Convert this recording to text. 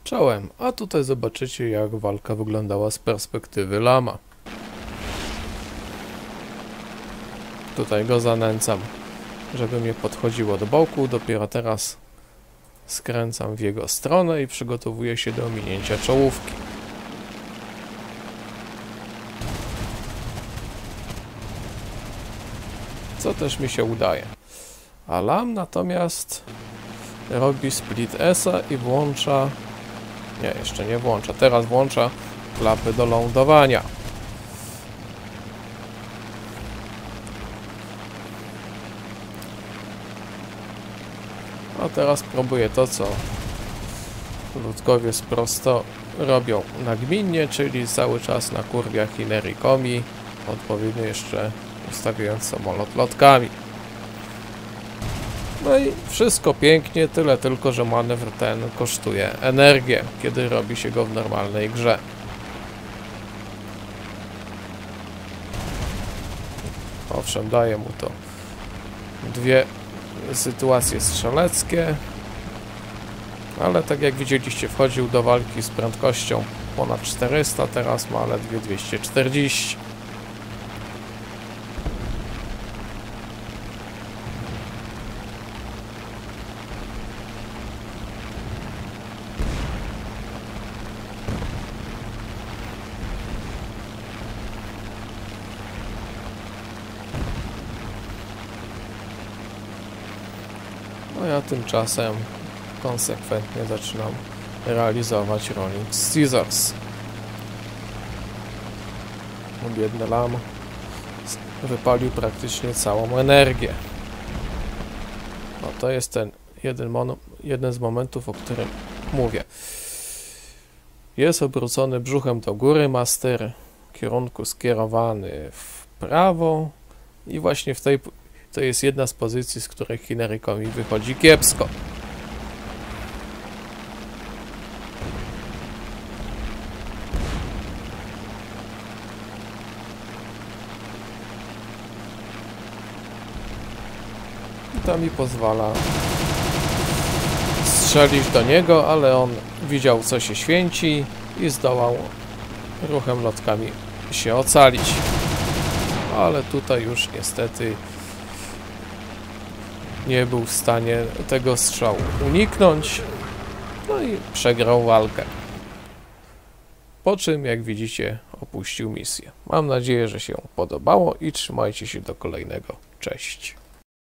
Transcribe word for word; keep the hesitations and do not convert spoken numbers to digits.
Czołem, a tutaj zobaczycie, jak walka wyglądała z perspektywy lama. Tutaj go zanęcam, żeby mnie podchodziło do boku. Dopiero teraz skręcam w jego stronę i przygotowuję się do ominięcia czołówki. Co też mi się udaje. A lam natomiast robi split S-a i włącza... Nie, jeszcze nie włącza. Teraz włącza klapy do lądowania. A teraz próbuję to, co ludkowie prosto robią nagminnie, czyli cały czas na kurwiach i nerikomi, odpowiednio jeszcze ustawiając samolot lotkami. No i wszystko pięknie, tyle tylko, że manewr ten kosztuje energię, kiedy robi się go w normalnej grze. Owszem, daje mu to dwie sytuacje strzeleckie, ale tak jak widzieliście, wchodził do walki z prędkością ponad czterysta, teraz ma ledwie dwieście czterdzieści. No ja tymczasem konsekwentnie zaczynam realizować Rolling Scissors. Biedny lam wypalił praktycznie całą energię. No to jest ten jeden, mon jeden z momentów, o którym mówię. Jest obrócony brzuchem do góry, master w kierunku skierowany w prawo i właśnie w tej to jest jedna z pozycji, z której Hinerykowi wychodzi kiepsko. I to mi pozwala strzelić do niego, ale on widział, co się święci i zdołał ruchem lotkami się ocalić. Ale tutaj już niestety nie był w stanie tego strzału uniknąć, no i przegrał walkę. Po czym, jak widzicie, opuścił misję. Mam nadzieję, że się podobało i trzymajcie się do kolejnego. Cześć.